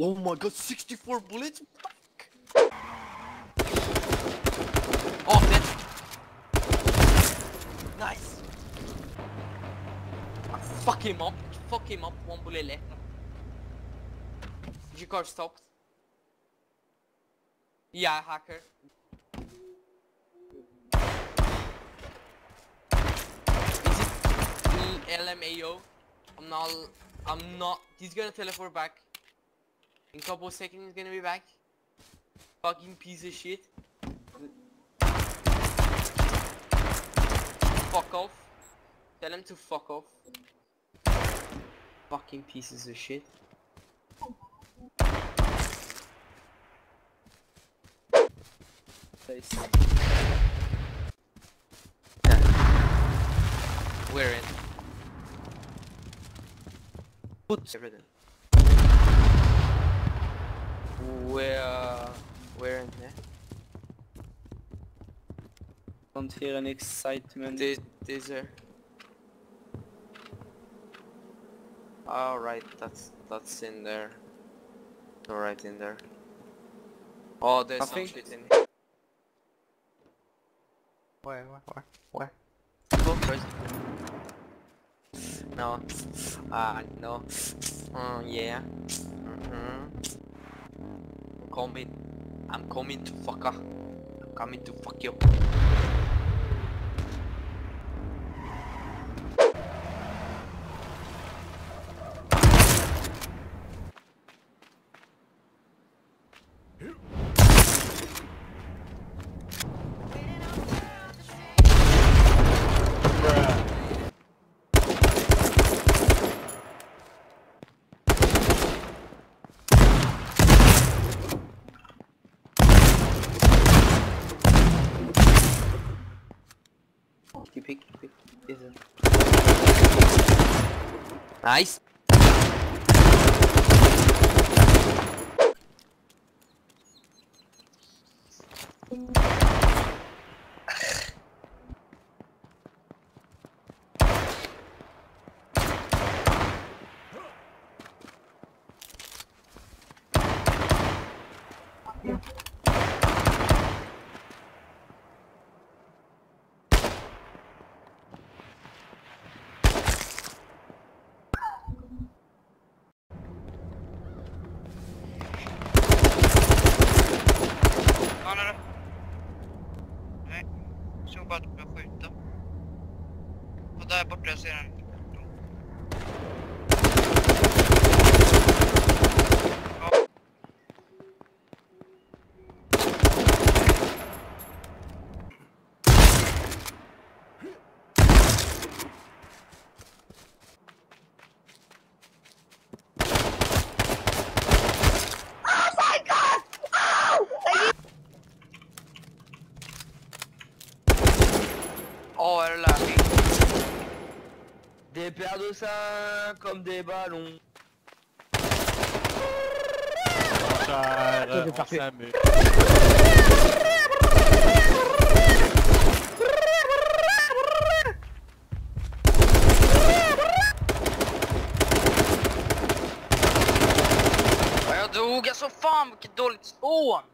Oh my god, 64 bullets? Fuck. Oh, dead. Nice. Fuck him up. Fuck him up. 1 bullet left. Your car stopped. Yeah, hacker. Is it LMAO? I'm not. He's gonna teleport back. In a couple of seconds he's gonna be back. Fucking piece of shit. Fuck off. Tell him to fuck off. Fucking pieces of shit. We're in. Put everything. We're in there. Don't hear any excitement. These are. Alright, that's in there. Alright, in there. Oh, there's some shit in here. Where? Go first. No. No. Yeah. I'm coming to fucker. I'm coming to fuck you. Pick. Nice. Nej, så bara att jag skjuta. Och där borta ser han. Oh là. Des paires de seins comme des ballons. On s'amuse. Jag dog, alltså fan vilket dåligt spån!